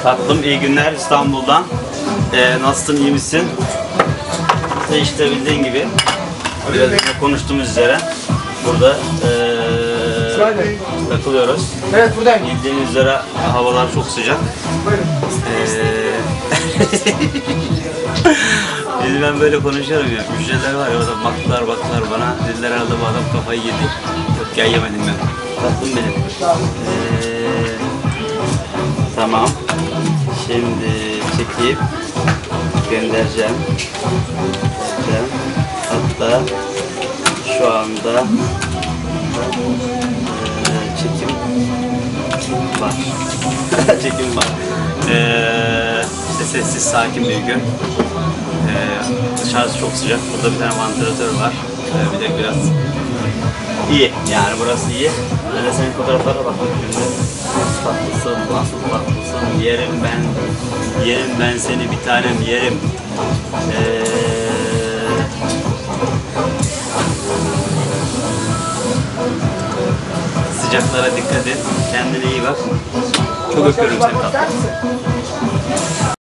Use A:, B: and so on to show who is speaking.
A: Tatlım, iyi günler İstanbul'dan. Nasılsın, iyi misin? İşte bildiğin gibi biraz önce konuştuğumuz üzere burada takılıyoruz.
B: Evet, buradayım.
A: Bildiğiniz üzere havalar çok sıcak. Ben böyle konuşuyorum ya, müşteriler var ya orada baktılar bana, dediler herhalde bu adam kafayı yedi. Yok ya, yemedim ben. Tatlım benim. Tamam. Şimdi çekip göndereceğim. Hatta şu anda çekim var. Çekim var. İşte sessiz, sakin bir gün. Dışarısı çok sıcak. Burada bir tane vantilatör var. Bir de biraz iyi. Yani burası iyi. Ben de senin fotoğraflara bakıyorum şimdi. Nasıl tatlısın? Yerim ben seni bir tanem yerim. Sıcaklara dikkat et. Kendine iyi bak. Çok öpüyorum seni tatlım.